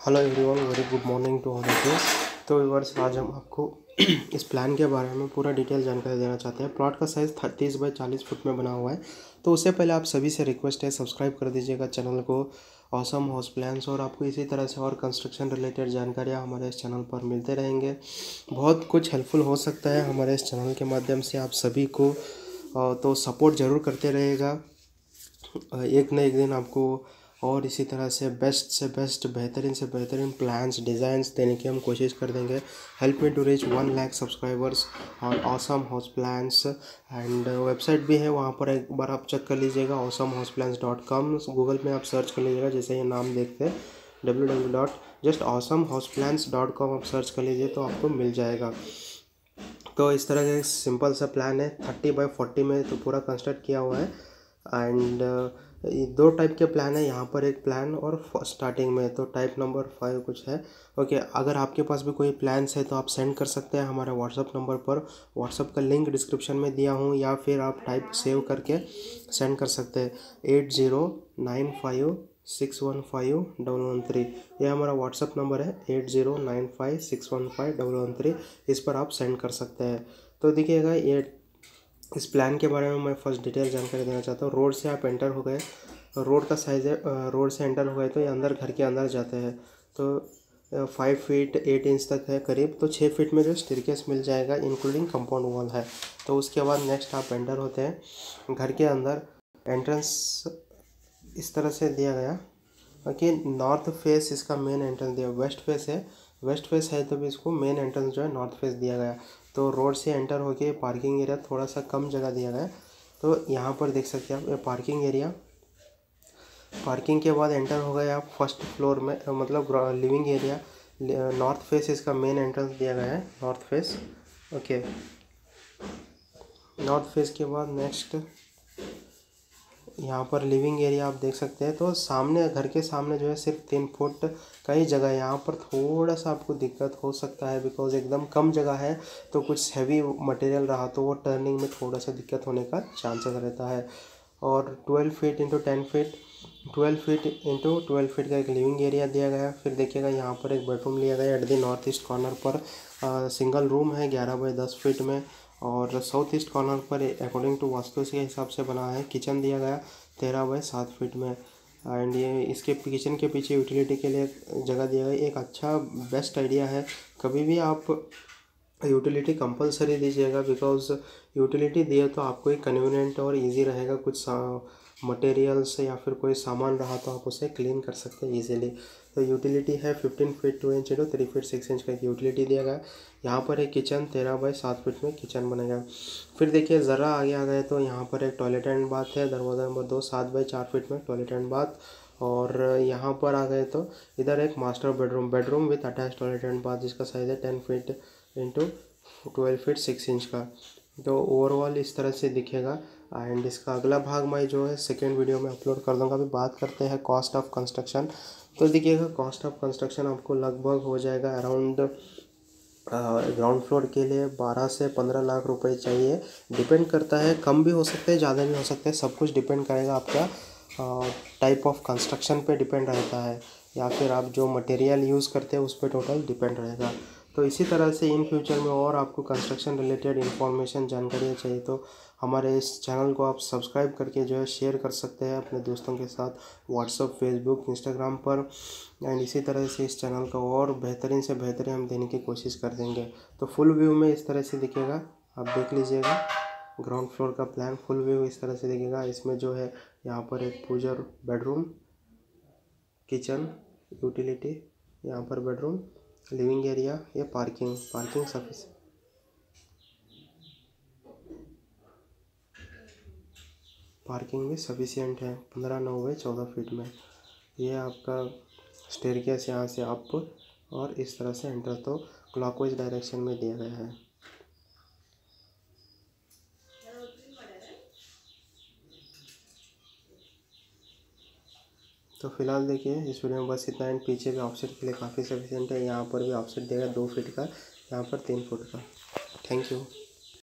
Hello everyone, very good morning to all of you. तो viewers, आज हम आपको इस प्लान के बारे में पूरा डिटेल जानकारी देना चाहते हैं। प्लॉट का साइज़ 30 बाई 40 फुट में बना हुआ है। तो उससे पहले आप सभी से रिक्वेस्ट है, सब्सक्राइब कर दीजिएगा चैनल को, ऑसम हाउस प्लान्स। और आपको इसी तरह से और कंस्ट्रक्शन रिलेटेड जानकारियाँ हमारे इस चैनल पर मिलते रहेंगे। बहुत कुछ हेल्पफुल हो सकता है हमारे इस चैनल के माध्यम से आप सभी को, तो सपोर्ट ज़रूर करते रहेगा। एक न एक दिन आपको और इसी तरह से बेस्ट बेहतरीन से बेहतरीन प्लान्स डिज़ाइंस देने की हम कोशिश कर देंगे। Help me to reach 1 lakh subscribers और awesome house plans. And website भी है, वहाँ पर एक बार आप चेक कर लीजिएगा, awesomehouseplans.com। गूगल में आप सर्च कर लीजिएगा, जैसे ये नाम देखते हैं www.awesomehouseplans.com आप सर्च कर लीजिए तो आपको मिल जाएगा। तो इस तरह का एक सिंपल सा प्लान है, 30 बाई 40 में तो पूरा कंस्ट्रक्ट किया हुआ है। एंड ये 2 टाइप के प्लान है यहाँ पर, एक प्लान और स्टार्टिंग में तो टाइप नंबर 5 कुछ है। ओके, अगर आपके पास भी कोई प्लान्स है तो आप सेंड कर सकते हैं हमारे व्हाट्सअप नंबर पर। व्हाट्सअप का लिंक डिस्क्रिप्शन में दिया हूँ, या फिर आप टाइप सेव करके सेंड कर सकते हैं 8095615113। ये हमारा व्हाट्सअप नंबर है 8095615113। इस पर आप सेंड कर सकते हैं। तो देखिएगा, ये इस प्लान के बारे में मैं फर्स्ट डिटेल जानकारी देना चाहता हूँ। रोड से आप एंटर हो गए, रोड का साइज़ है, रोड से एंटर हो गए तो ये अंदर घर के अंदर जाते हैं तो 5 फीट 8 इंच तक है करीब। तो 6 फीट में जो स्टेयरकेस मिल जाएगा इंक्लूडिंग कंपाउंड वॉल है। तो उसके बाद नेक्स्ट आप एंटर होते हैं घर के अंदर। एंट्रेंस इस तरह से दिया गया कि नॉर्थ फेस इसका मेन एंट्रेंस दिया, वेस्ट फेस है, वेस्ट फेस है तो भी इसको मेन एंट्रेंस जो है नॉर्थ फेस दिया गया। तो रोड से एंटर होके पार्किंग एरिया थोड़ा सा कम जगह दिया गया। तो यहाँ पर देख सकते हैं आप, ये पार्किंग एरिया। पार्किंग के बाद एंटर हो गए आप फर्स्ट फ्लोर में, मतलब लिविंग एरिया। नॉर्थ फेस इसका मेन एंट्रेंस दिया गया है, north face. Okay, north face के बाद नेक्स्ट यहाँ पर लिविंग एरिया आप देख सकते हैं। तो सामने, घर के सामने जो है सिर्फ 3 फुट का ही जगह है। यहाँ पर थोड़ा सा आपको दिक्कत हो सकता है, बिकॉज एकदम कम जगह है। तो कुछ हैवी मटेरियल रहा तो वो टर्निंग में थोड़ा सा दिक्कत होने का चांसेस रहता है। और 12 feet into 10 feet, 12 feet into 12 feet का एक लिविंग एरिया दिया गया है। फिर देखिएगा यहाँ पर एक बेडरूम लिया गया है at the north east corner पर। सिंगल रूम है 11 बाई 10 फीट में। और साउथ ईस्ट कॉर्नर पर अकॉर्डिंग टू वास्तु के हिसाब से बना है। किचन दिया गया 13 बाई 7 फीट में। एंड ये इसके किचन के पीछे यूटिलिटी के लिए जगह दिया गया। एक अच्छा बेस्ट आइडिया है, कभी भी आप यूटिलिटी कंपलसरी दीजिएगा, बिकॉज यूटिलिटी दिए तो आपको एक कन्वीनियंट और इजी रहेगा। कुछ मटेरियल्स या फिर कोई सामान रहा तो आप उसे क्लीन कर सकते हैं इजीली। तो यूटिलिटी है 15 feet 2 inch into 3 feet 6 inch का यूटिलिटी दिया गया। यहाँ पर एक किचन 13 बाई 7 फीट में किचन बनेगा। फिर देखिए ज़रा आगे आ गए तो यहाँ पर एक टॉयलेट एंड बाथ है, दरवाज़ा नंबर 2, 7 बाई 4 फीट में टॉयलेट एंड बाथ। और यहाँ पर आ गए तो इधर एक master bedroom with attach toilet and bath, जिसका साइज़ है 10 फीट इंटू 12 फीट 6 इंच का। तो ओवरऑल इस तरह से दिखेगा। एंड इसका अगला भाग मैं जो है सेकेंड वीडियो में अपलोड कर दूंगा। अभी बात करते हैं कॉस्ट ऑफ कंस्ट्रक्शन। तो देखिएगा, कॉस्ट ऑफ कंस्ट्रक्शन आपको लगभग हो जाएगा अराउंड, ग्राउंड फ्लोर के लिए 12 से 15 लाख रुपए चाहिए। डिपेंड करता है, कम भी हो सकते हैं, ज़्यादा भी हो सकते हैं। सब कुछ डिपेंड करेगा आपका टाइप ऑफ कंस्ट्रक्शन पे डिपेंड रहता है, या फिर आप जो मटेरियल यूज़ करते हैं उस पर टोटल डिपेंड रहेगा। तो इसी तरह से इन फ्यूचर में और आपको कंस्ट्रक्शन रिलेटेड इन्फॉर्मेशन जानकारियाँ चाहिए तो हमारे इस चैनल को आप सब्सक्राइब करके जो है शेयर कर सकते हैं अपने दोस्तों के साथ, व्हाट्सअप, फेसबुक, इंस्टाग्राम पर। एंड इसी तरह से इस चैनल को और बेहतरीन से बेहतरीन हम देने की कोशिश कर देंगे। तो फुल व्यू में इस तरह से दिखेगा, आप देख लीजिएगा। ग्राउंड फ्लोर का प्लान फुल व्यू इस तरह से दिखेगा। इसमें जो है यहाँ पर एक पूजर बेडरूम, किचन, यूटिलिटी, यहाँ पर बेडरूम, लिविंग एरिया, ये पार्किंग सफिश पार्किंग भी सफिशिएंट है 15 9 बाई 14 फीट में। ये आपका स्टेयरकेस यहाँ से अप और इस तरह से एंटर तो क्लॉकवाइज डायरेक्शन में दिया गया है। तो फिलहाल देखिए इस वीडियो में बस इतना। एंड पीछे भी ऑफसेट के लिए काफ़ी सफिशिएंट है। यहाँ पर भी ऑफसेट देगा 2 फीट का, यहाँ पर 3 फुट का। Thank you.